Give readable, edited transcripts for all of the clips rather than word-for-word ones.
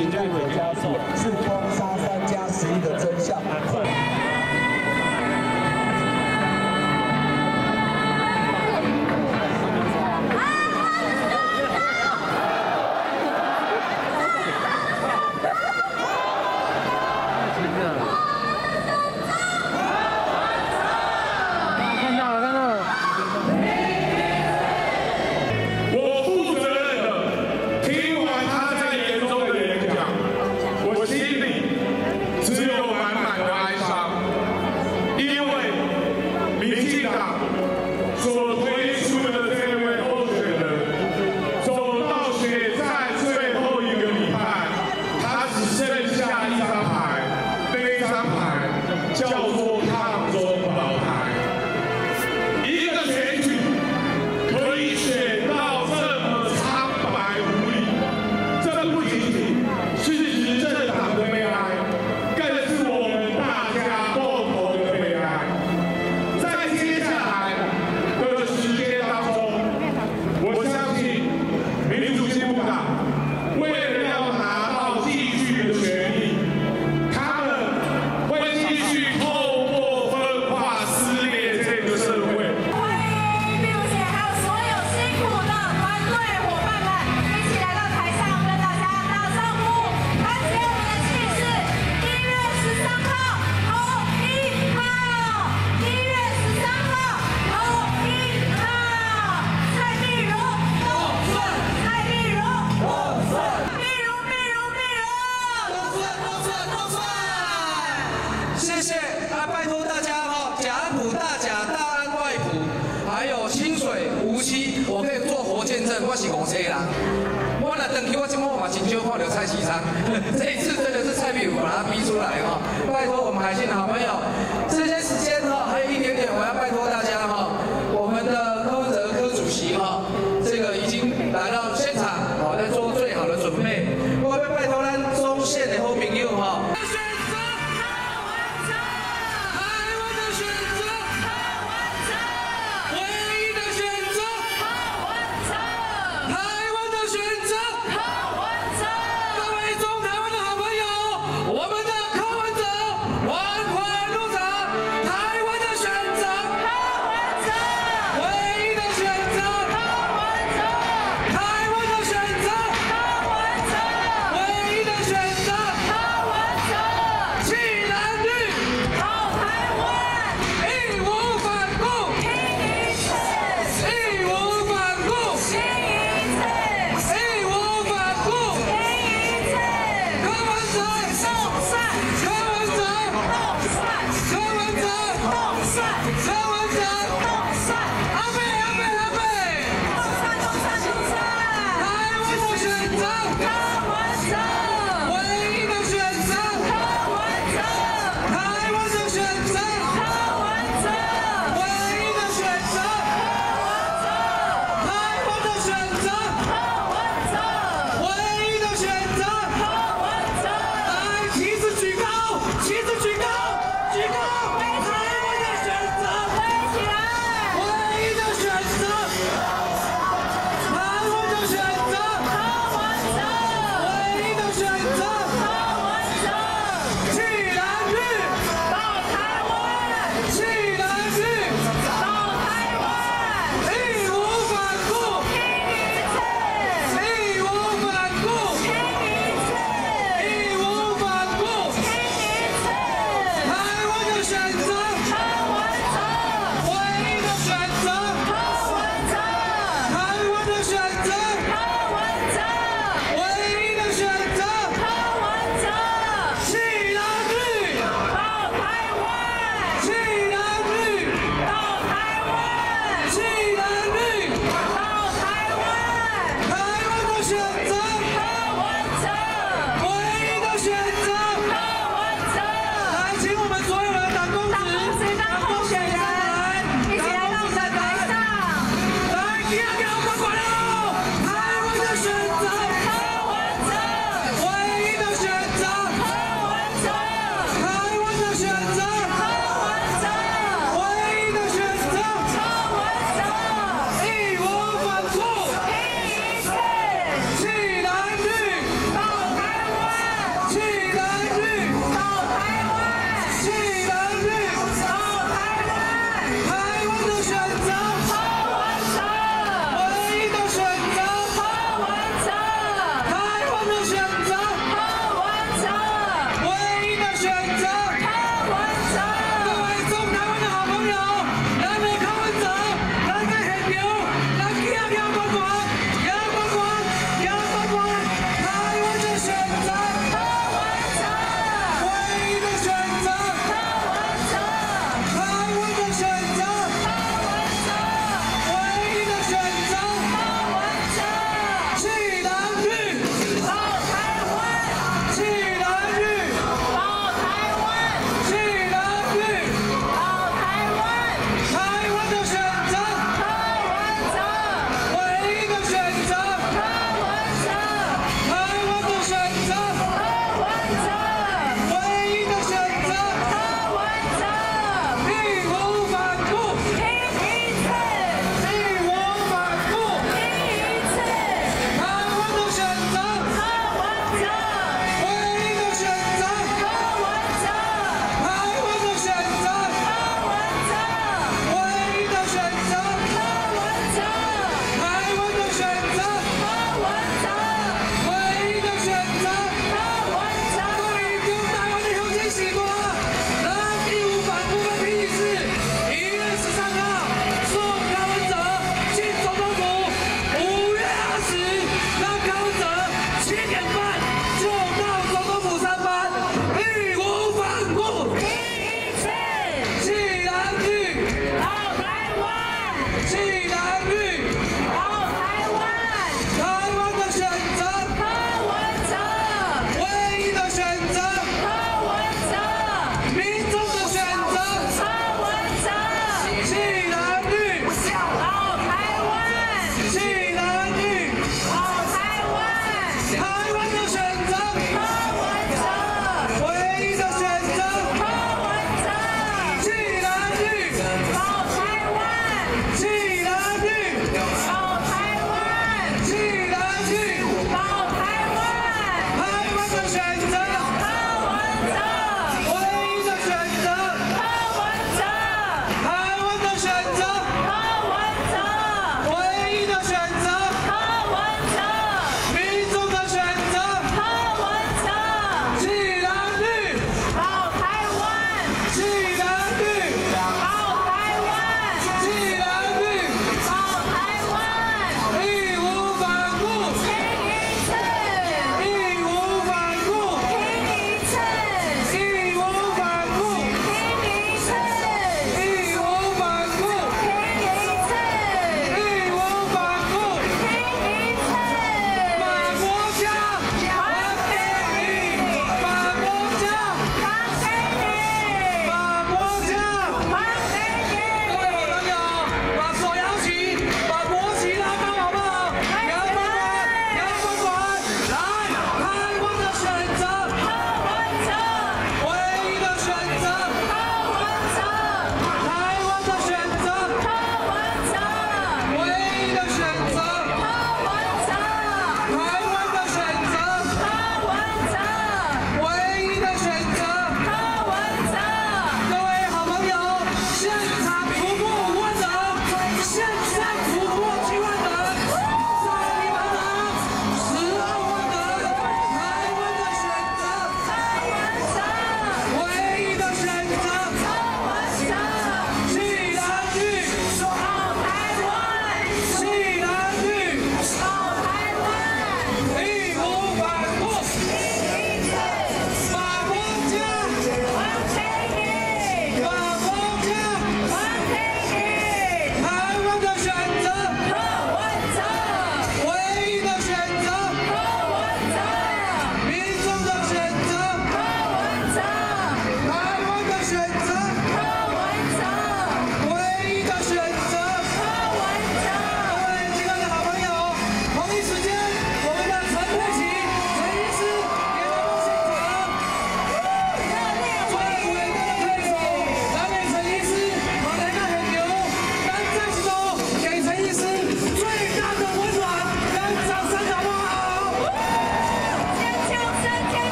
请让我加速，是封杀3+11的真相。 拜托大家哈，甲普大甲、大安外埔，还有清水、无锡，我可以做活见证，我是5车人。我若登去，我今晚嘛真少看到蔡其昌，这一次真的是蔡壁如把他逼出来哈。拜托我们海信的好朋友，这些时间哈还有一点点，我要拜托大家哈，我们的柯文哲柯主席哈，这个已经来到现场，好在做最好的准备。我要拜托咱中线的好朋友哈。 各位中台湾的好朋友，我们的柯文哲，万环路上。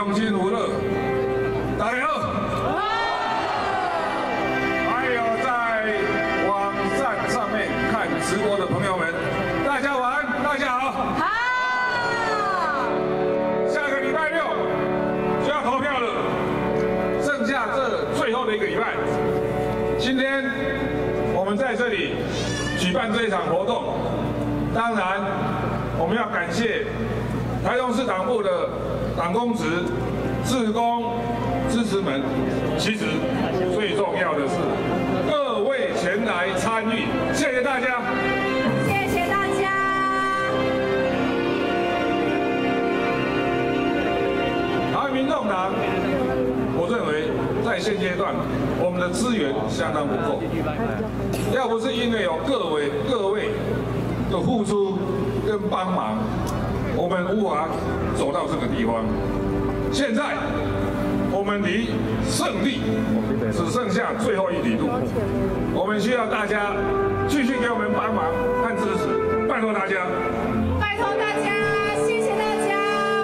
乡亲娱乐，大家好。还有在网站上面看直播的朋友们，大家晚安，大家好。好。下个礼拜六就要投票了，剩下这最后的一个礼拜，今天我们在这里举办这一场活动，当然我们要感谢台中市党部的党公职、志工、支持们。其实最重要的是各位前来参与，谢谢大家。 谢谢大家。 台湾民众党，我认为在现阶段我们的资源相当不够，要不是因为有各位的付出跟帮忙，我们无法走到这个地方。现在我们离胜利只剩下最后一里路，我们需要大家继续给我们帮忙和支持，拜托大家。 拜托大家，谢谢大家。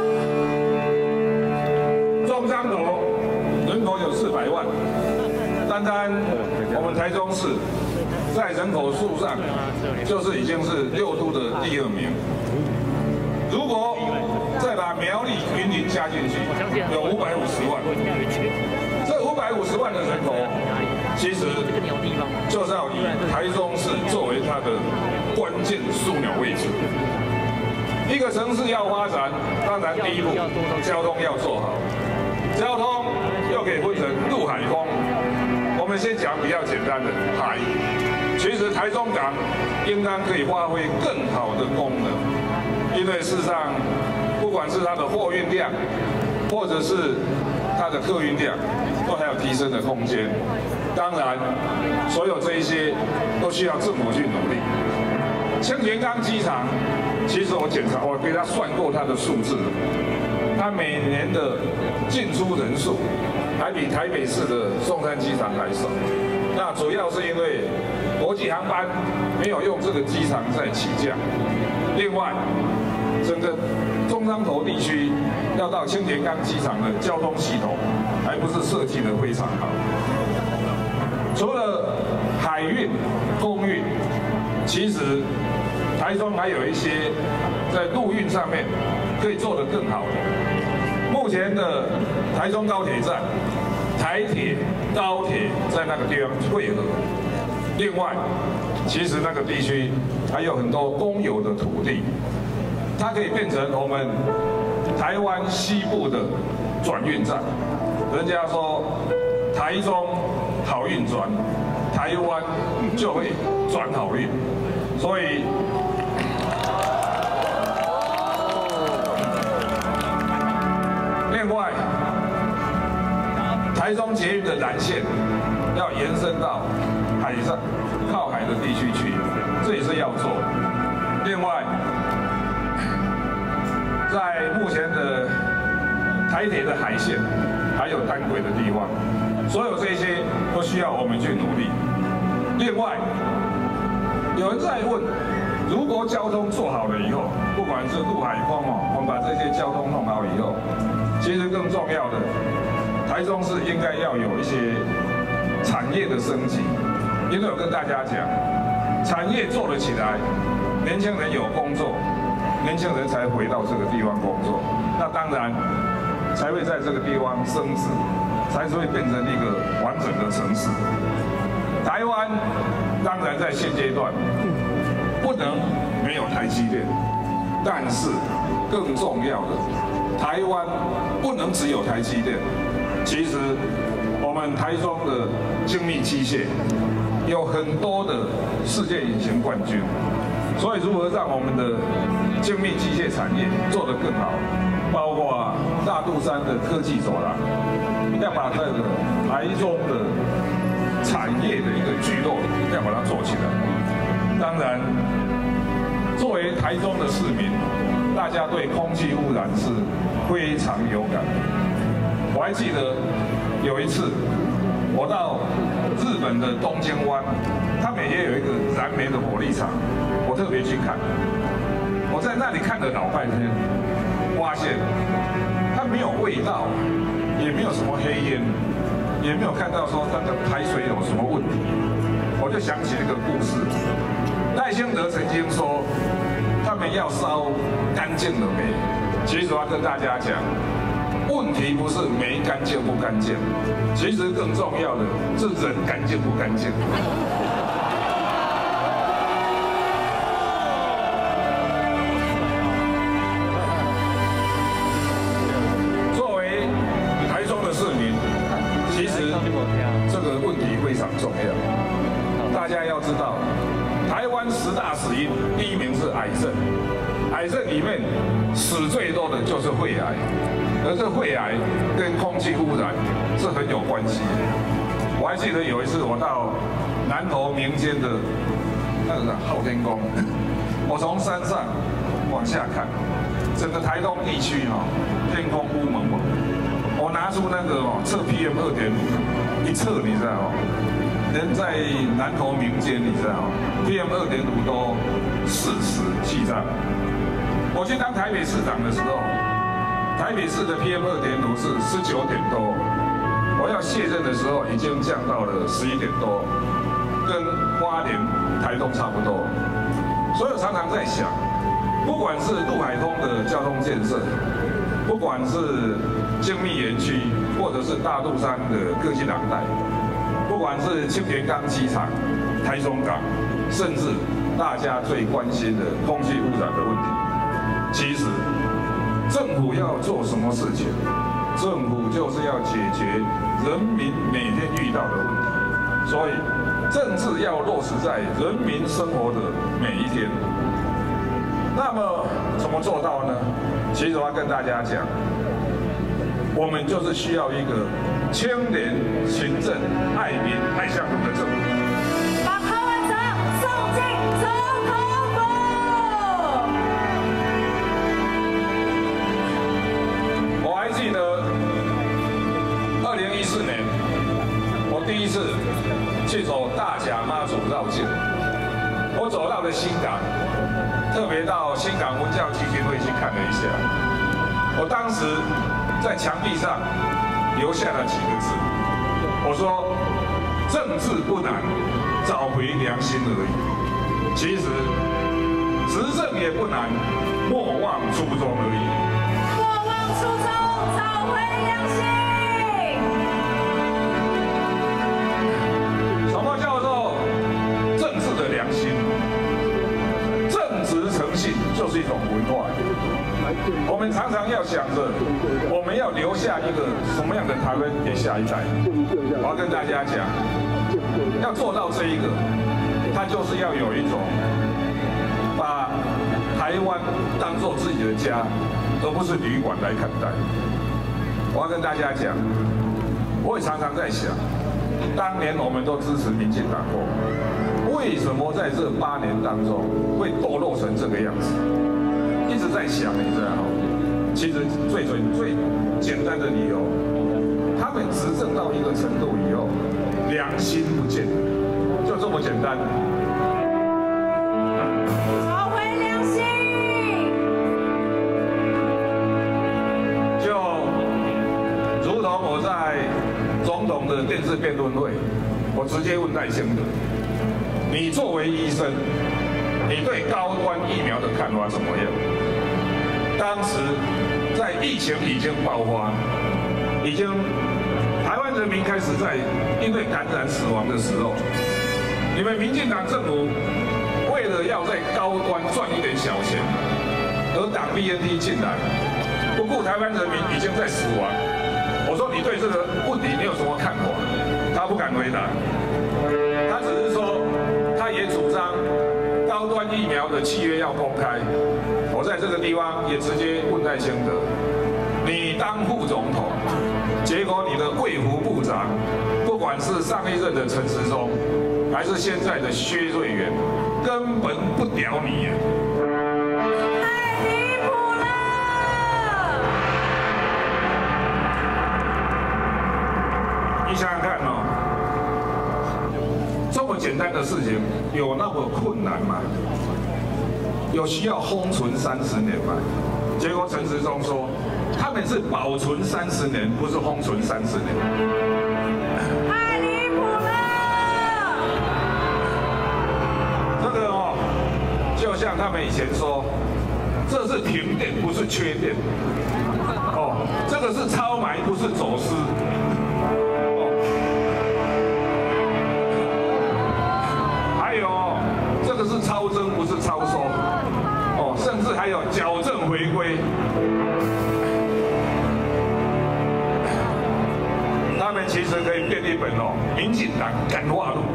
中彰投人口有400万，单单我们台中市在人口数上就是已经是6都的第2名。如果再把苗栗、云林加进去，有550万。这550万的人口，其实就是要以台中市作为它的关键枢纽位置。一个城市要发展，当然第一步交通要做好，交通又可以分成陆海空。我们先讲比较简单的海，其实台中港应当可以发挥更好的功能。因为事实上，不管是它的货运量，或者是它的客运量，都还有提升的空间。当然，所有这一些都需要政府去努力。青田岗机场，其实我给他算过它的数字，它每年的进出人数还比台北市的松山机场还少。那主要是因为国际航班没有用这个机场在起降。另外，整个中彰投地区要到青田岗机场的交通系统，还不是设计得非常好。除了海运、空运，其实台中还有一些在陆运上面可以做得更好的。目前的台中高铁站、台铁、高铁在那个地方汇合。另外，其实那个地区还有很多公有的土地。它可以变成我们台湾西部的转运站。人家说台中好运转，台湾就会转好运。所以，另外，台中捷运的南线要延伸到海上靠海的地区去，这也是要做的。另外，在目前的台铁的海线，还有单轨的地方，所有这些都需要我们去努力。另外，有人在问，如果交通做好了以后，不管是陆海空我们把这些交通弄好以后，其实更重要的，台中市应该要有一些产业的升级。因为我跟大家讲，产业做了起来，年轻人有工作。年轻人才回到这个地方工作，那当然才会在这个地方升值，才会变成一个完整的城市。台湾当然在现阶段不能没有台积电，但是更重要的，台湾不能只有台积电。其实我们台中的精密机械有很多的世界隐形冠军。所以，如何让我们的精密机械产业做得更好，包括大肚山的科技走廊，要把这个台中的产业的一个聚落要把它做起来。当然，作为台中的市民，大家对空气污染是非常有感。我还记得有一次，我到日本的东京湾，他们也有一个燃煤的火力厂。我特别去看，我在那里看了老半天，发现他们没有味道，也没有什么黑烟，也没有看到说它的排水有什么问题。我就想起一个故事，赖清德曾经说，他们要烧干净的煤。其实我要跟大家讲，问题不是煤干净不干净，其实更重要的是人干净不干净。作为台中的市民，其实这个问题非常重要。大家要知道，台湾10大死因，第1名是癌症，癌症里面死最多的就是肺癌，而这肺癌跟空气污染是很有关系的。我还记得有一次我到南投民间的那个昊天宫，我从山上往下看，整个台东地区天空乌蒙蒙，我拿出那个测 PM 2.5，一测你知道人在南投民间，你知道PM 2.5都40记账。我去当台北市长的时候，台北市的 PM 2.5是19点多，我要卸任的时候已经降到了11点多，跟花莲、台东差不多。所以我常常在想，不管是陆海空的交通建设，不管是精密园区，或者是大肚山的科技廊带，不管是青田岗机场、台中港，甚至大家最关心的空气污染的问题，其实政府要做什么事情？政府就是要解决人民每天遇到的问题，所以政治要落实在人民生活的每一天。那么怎么做到呢？其实我要跟大家讲，我们就是需要一个清廉、行政、爱民、爱乡土的政府。 把柯文哲送进总统府。 我还记得2014年，我第一次去走大甲妈祖绕境，我走到了新港，特别到新港文教基金会去看了一下。我当时在墙壁上留下了几个字，我说：政治不难，找回良心而已。其实执政也不难，莫忘初衷而已。 莫忘初衷，找回良心。 什么叫做政治的良心？正直诚信就是一种文化。我们常常要想着，我们要留下一个什么样的台湾给下一代。我要跟大家讲，要做到这一个，它就是要有一种把台湾当作自己的家，而不是旅馆来看待。我要跟大家讲，我也常常在想，当年我们都支持民进党过，为什么在这8年当中会堕落成这个样子？一直在想，你知道吗？其实最简单的理由，他们执政到一个程度以后，良心不见，就这么简单。 找回良心。 就如同我在总统的电视辩论会，我直接问赖清德：你作为医生，你对高端疫苗的看法怎么样？当时在疫情已经爆发，台湾人民开始在因为感染死亡的时候，你们民进党政府为了要在高端赚一点小钱，而党 BNT 进来，不顾台湾人民已经在死亡。我说你对这个问题你有什么看法？他不敢回答，他只是说他也主张高端疫苗的契约要公开。我在这个地方也直接问赖清德：你当副总统，结果你的卫福部长，不管是上一任的陈时中，还是现在的薛瑞元，根本不屌你耶！ 太离谱了！ 你想想看哦，这么简单的事情有那么困难吗？有需要封存30年吗？结果陈时中说， 他们是保存30年，不是封存30年。 太离谱了！ 这个哦，就像他们以前说，这是停电，不是缺电。哦，这个是超买，不是走私。哦，还有这个是超征，不是超收。哦，甚至还有矫正回归。他们其实可以变一本哦，民进党感化录。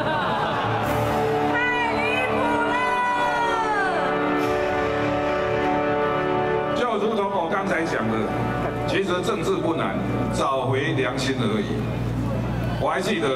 太离谱了！ 就如同我刚才讲的，其实政治不难，找回良心而已。我还记得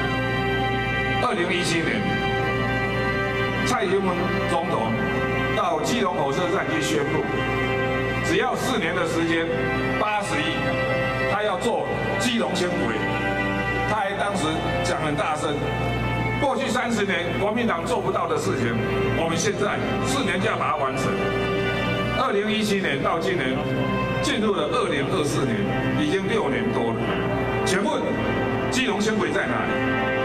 2017年，蔡英文总统到基隆火车站去宣布，只要4年的时间，80亿，他要做基隆轻轨。他还当时讲很大声，过去30年国民党做不到的事情，我们现在4年就要把它完成。2017年到今年，进入了2024年，已经6年多了。请问基隆轻轨在哪里？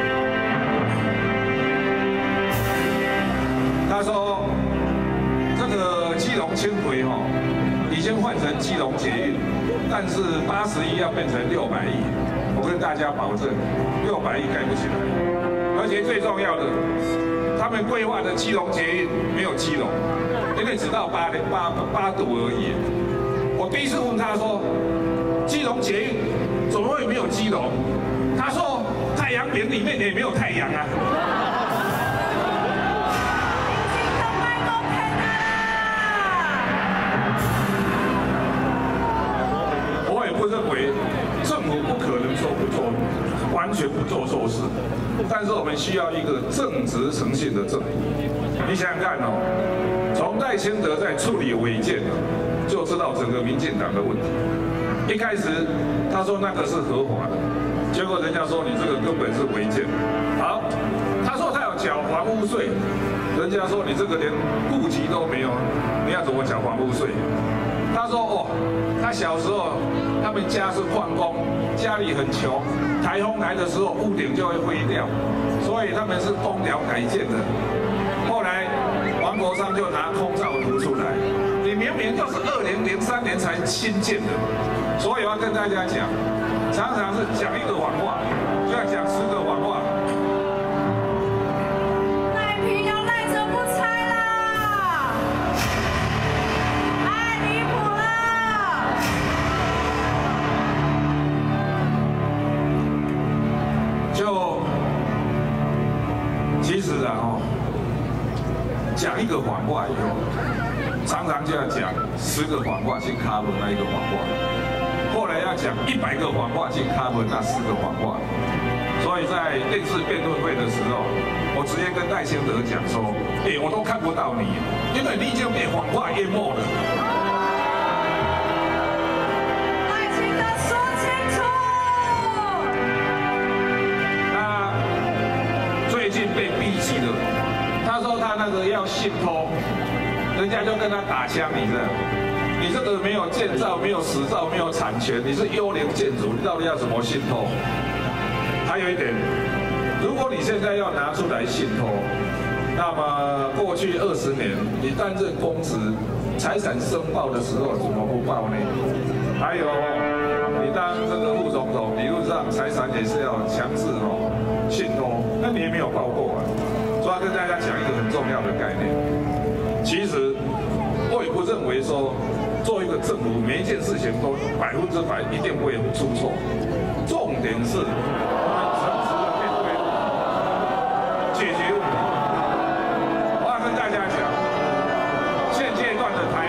他说，这个基隆轻轨已经换成基隆捷运，但是80亿要变成600亿。我跟大家保证，600亿盖不起来。而且最重要的，他们规划的基隆捷运没有基隆，因为只到8堵而已。我第一次问他说，基隆捷运怎么会没有基隆？他说太阳饼里面也没有太阳啊。我也不认为政府不可能说不做，完全不做错事，但是我们需要一个正直诚信的政府。你想想看哦，从赖清德在处理违建就知道整个民进党的问题。一开始他说那个是合法的，结果人家说你这个根本是违建。好，他说他要缴房屋税，人家说你这个连户籍都没有，你要怎么缴房屋税？他说哦，他小时候他们家是矿工，家里很穷，台风来的时候屋顶就会飞掉，所以他们是公寮改建的。后来王国昌就拿空照图出来，你明明就是2003年才新建的，所以我要跟大家讲，常常是讲一个谎话，就要讲10个谎话。 赖皮要赖着不拆啦！太离谱了！ 就其实啊讲一个谎话以后，常常就要讲10个谎话去 cover 那一个谎话，后来要讲100个谎话去 cover 那10个谎话。所以在电视辩论会的时候，我直接跟赖清德讲说，我都看不到你，因为你已经被谎话淹没了。 赖清德说清楚。 他最近被逼急了，他说他那个要信托，人家就跟他打枪，你知道？你这个没有建造、没有实造、没有产权，你是幽灵建筑，你到底要怎么信托？还有一点，如果你现在要拿出来信托，那么过去20年你担任公职，财产申报的时候怎么不报呢？还有，你当这个副总统，理论上财产也是要强制信托，那你也没有报过啊。所以要跟大家讲一个很重要的概念，其实我也不认为说做一个政府每一件事情都100%一定不会出错，重点是解决问题。我要跟大家讲，现阶段的台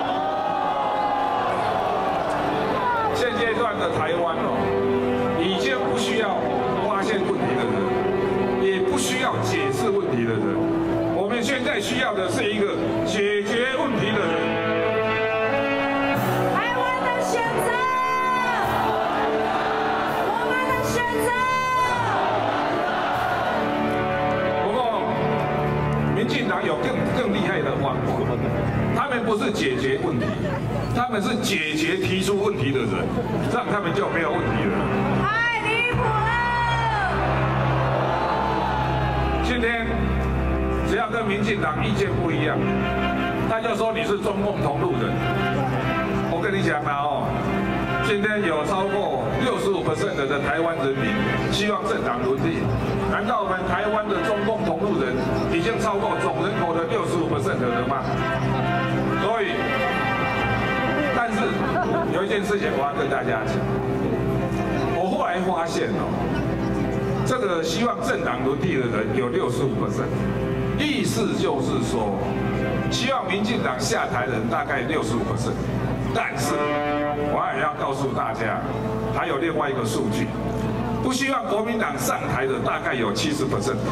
湾已经不需要发现问题的人，也不需要解释问题的人，我们现在需要的是一个解决问题的人。 台湾的选择，我们的选择。 不过，民进党有更厉害的方法，他们们不是解决问题，他们是解决提出问题的人，这样他们就没有问题了。 太离谱了！ 今天只要跟民进党意见不一样，他就说你是中共同路人。我跟你讲啦哦，今天有超过65%的台湾人民希望政党轮替，难道我们台湾的中共同路人已经超过总人口的65%的人吗？所以，但是有一件事情我要跟大家讲，我后来发现哦，这个希望政党轮替的人有65%，意思就是说，希望民进党下台的人大概65%。但是，我也要告诉大家，还有另外一个数据，不希望国民党上台的大概有70%。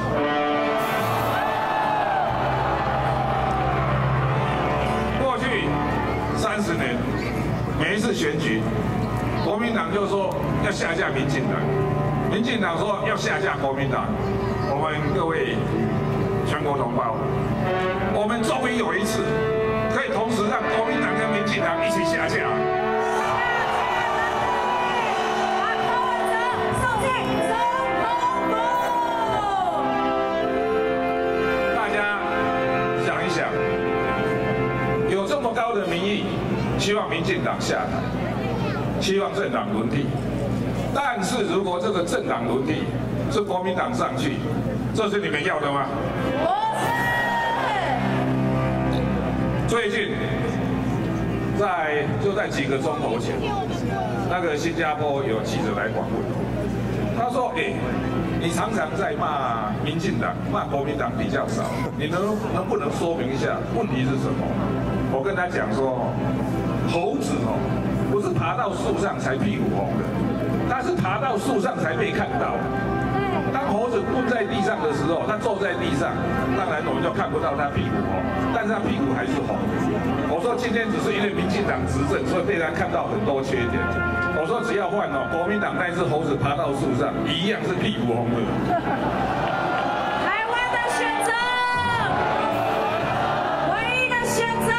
过去30年，每一次选举，国民党就说要下架民进党，民进党说要下架国民党。我们各位全国同胞，我们终于有一次可以同时让国民党跟民进党一起下架。 把柯文哲送进总统府。 大家想一想，有这么高的民意，希望民进党下台，希望政党轮替。但是如果这个政党轮替是国民党上去，这是你们要的吗？ 不是。 最近就在几个钟头前，那个新加坡有记者来访问，他说：“你常常在骂民进党、骂国民党比较少，你能不能说明一下问题是什么？”我跟他讲说，猴子不是爬到树上才屁股红的，它是爬到树上才被看到。当猴子蹲在地上的时候，它坐在地上，当然我们就看不到它屁股红，但是它屁股还是红的。我说今天只是因为民进党执政，所以被他看到很多缺点。我说只要换国民党那只猴子爬到树上，一样是屁股红的。 台湾的选择，唯一的选择。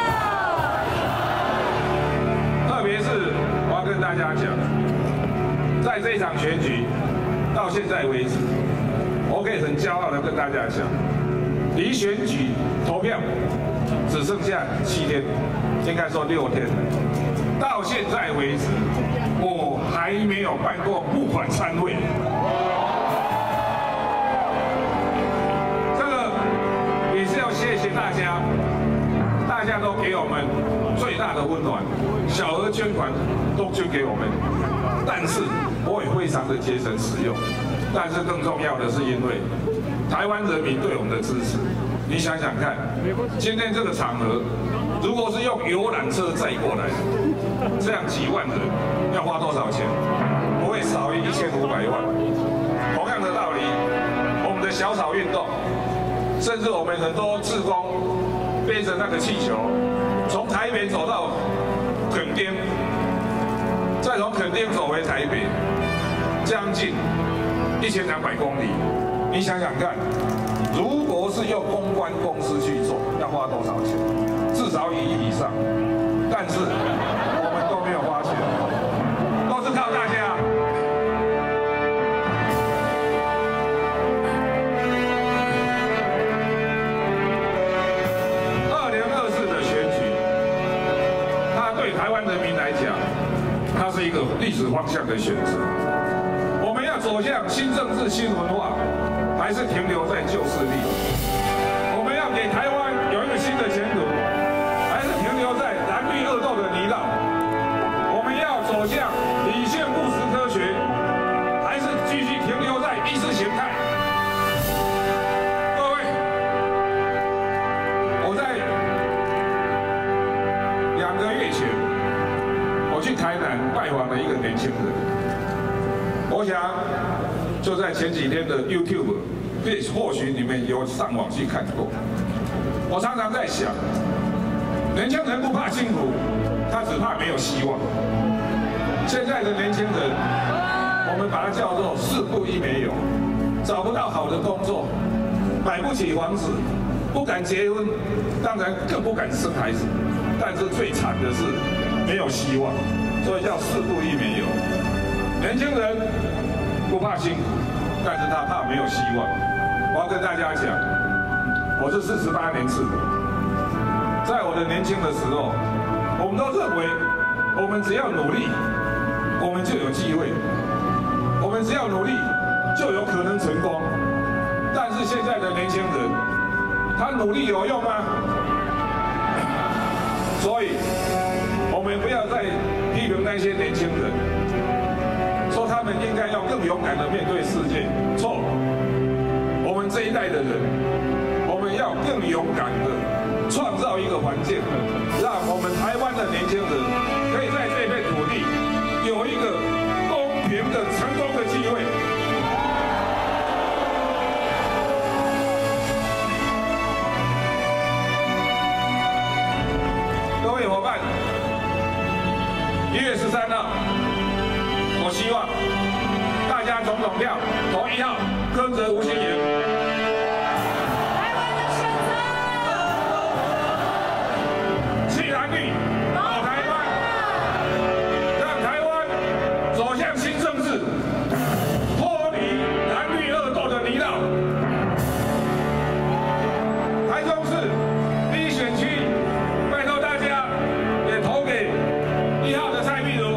特别是我要跟大家讲，在这场选举到现在为止，我可以很骄傲的跟大家讲，离选举投票只剩下7天，应该说6天了。到现在为止，我还没有办过募款参会。这个也是要谢谢大家，大家都给我们最大的温暖，小额捐款都捐给我们。但是我也非常的节省使用。但是更重要的是，因为台湾人民对我们的支持。你想想看，今天这个场合，如果是用游览车载过来，这样几万人要花多少钱？不会少于1500万。同样的道理，我们的小草运动，甚至我们很多志工背着那个气球，从台北走到垦丁，再从垦丁走回台北，将近1200公里。你想想看。如果是用公关公司去做，要花多少钱？至少1亿以上。但是我们都没有花钱，都是靠大家。2024的选举，它对台湾人民来讲，它是一个历史方向的选择。我们要走向新政治、新文化。还是停留在旧势力？我们要给台湾有一个新的前途，还是停留在蓝绿恶斗的泥淖？我们要走向理性务实科学，还是继续停留在意识形态？各位，我在2个月前，我去台南拜访了一个年轻人，我想。就在前几天的 YouTube， 或许你们有上网去看过。我常常在想，年轻人不怕辛苦，他只怕没有希望。现在的年轻人，我们把它叫做事故一没有，找不到好的工作，买不起房子， 不敢结婚，当然更不敢生孩子。但是最惨的是没有希望，所以叫事故亦免有。年轻人不怕辛苦，但是他怕没有希望。我要跟大家讲，我是48年次的，在我的年轻的时候，我们都认为我们只要努力，我们就有机会，我们只要努力就有可能成功。但是现在的年轻人，他努力有用吗？所以，我们不要再批评那些年轻人，说他们应该要更勇敢地面对世界。错，我们这一代的人，我们要更勇敢地创造一个环境，让我们台湾的年轻人可以在这片土地有一个公平的成功的机会。各位伙伴，1月13号，我希望大家总统票投1号，跟着吴欣盈。 台湾的选择， 弃蓝绿，保台湾，让台湾走向新政治，脱离蓝绿恶斗的泥淖。台中市第1选区。1号的蔡壁如，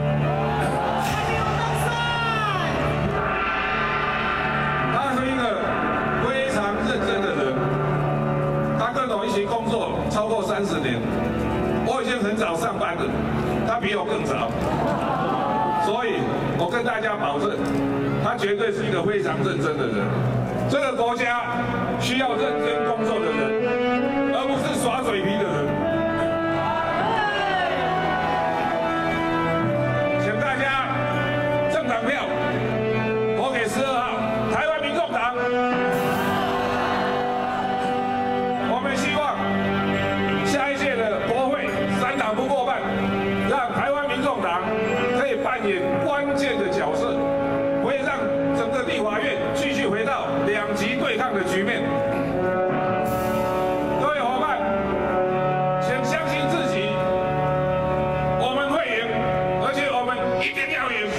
他是一个非常认真的人，他跟我一起工作超过30年，我已经很早上班了，他比我更早，所以我跟大家保证，他绝对是一个非常认真的人。这个国家需要认真工作的人，而不是耍嘴皮的人。政党票投给12号台湾民众党。我们希望下一届的国会3党不过半，让台湾民众党可以扮演关键的角色，会让整个立法院继续回到2极对抗的局面。各位伙伴，请相信自己，我们会赢，而且我们一定要赢。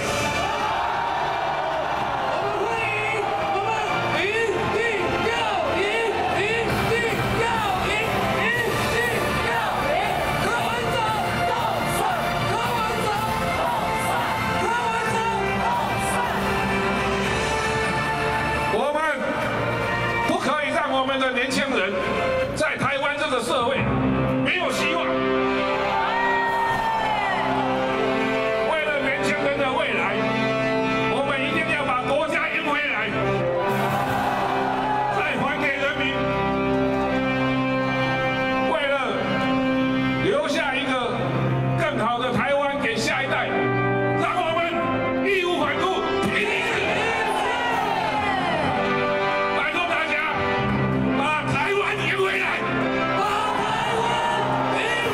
我们的年轻人在台湾这个社会没有希望。为了年轻人的未来，我们一定要把国家赢回来，再还给人民。为了留下一个更好的台湾给下一代，让我们义无反顾。台湾赢回来！把台湾赢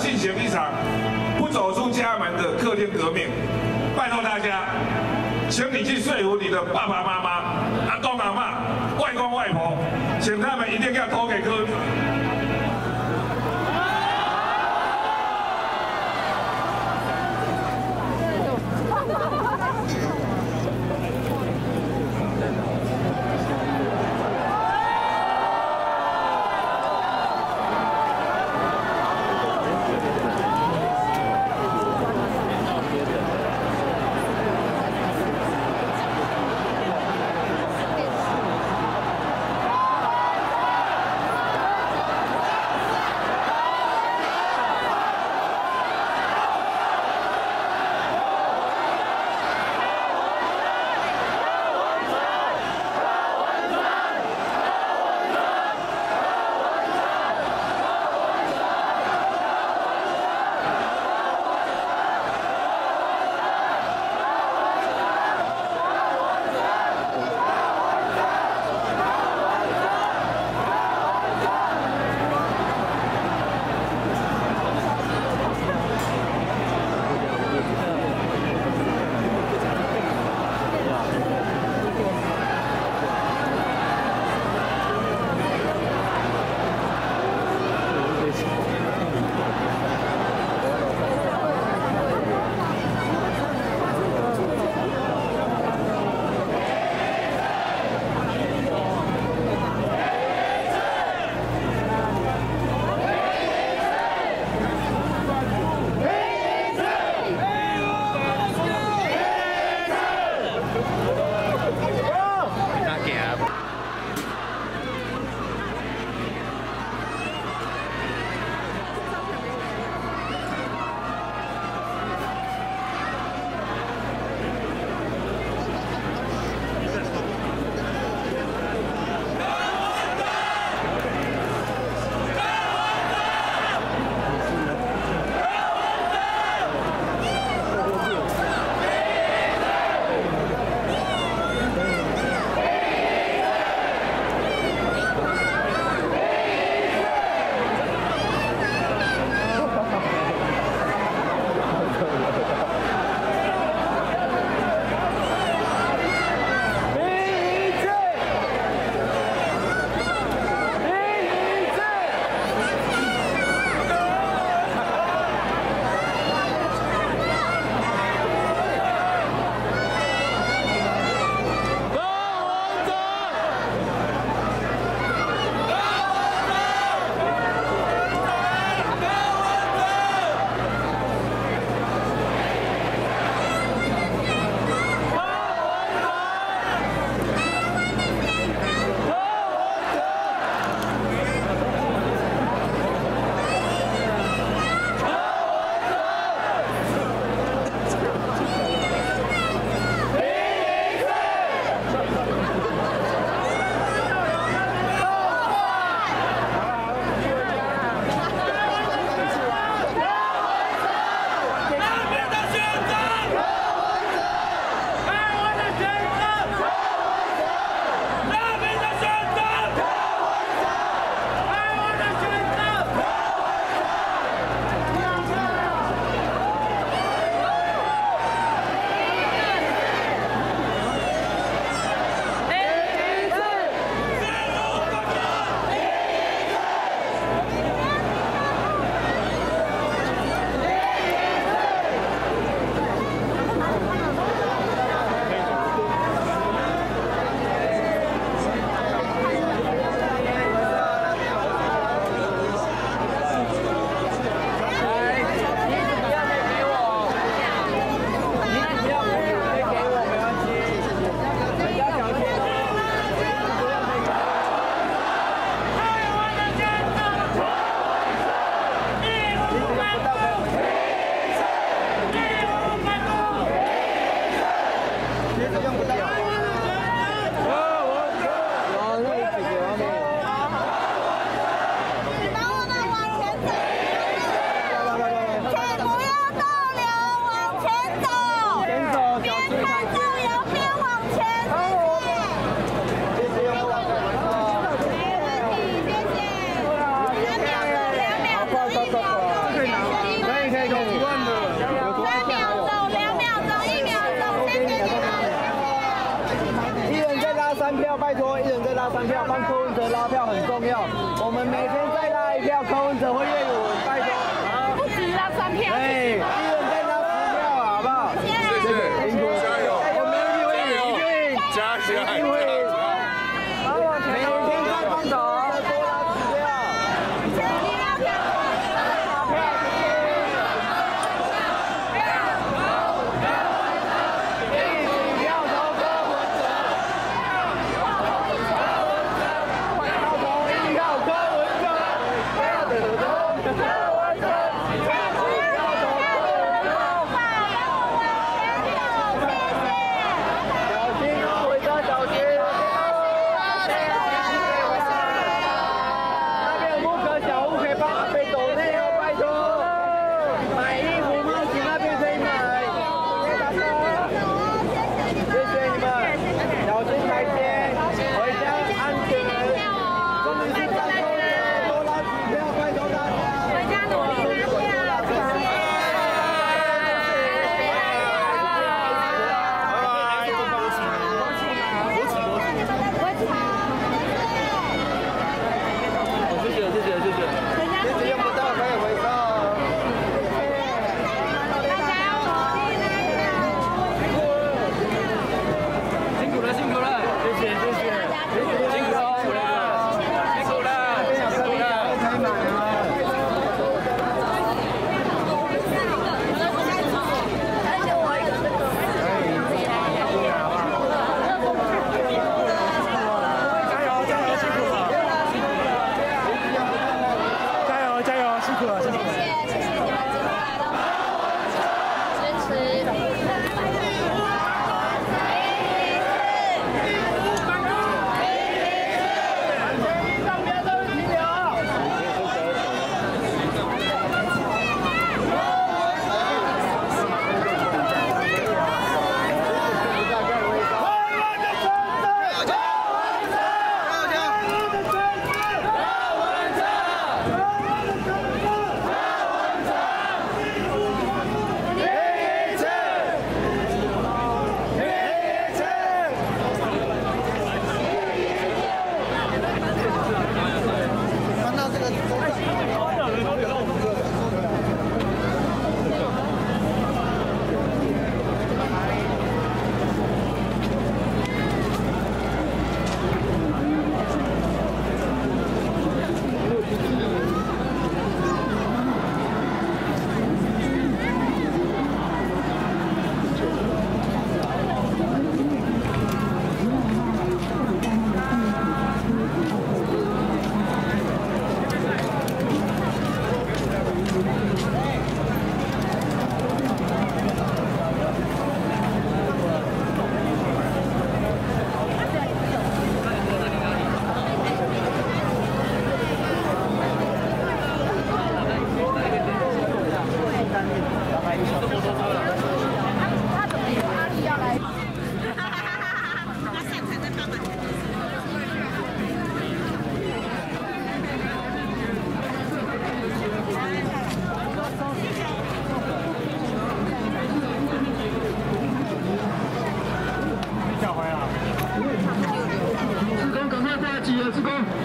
进行一场不走出家门的客厅革命。拜托大家，请你去说服你的爸爸妈妈、阿公阿嬷、外公外婆，请他们一定要投给柯。 谢拉3票，帮柯文哲拉票很重要。我们每天再拉1票，柯文哲会越有稳，拜托。 不止拉3票。 哎，一人再拉10票啊，好不好？ 谢谢，加油！ 我们一定会赢， 加油！ 一定会赢。每天看风头，多拉10票。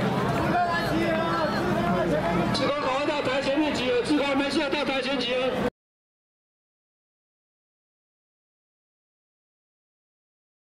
志工赶快到台前面集合，志工们现在到台前集合。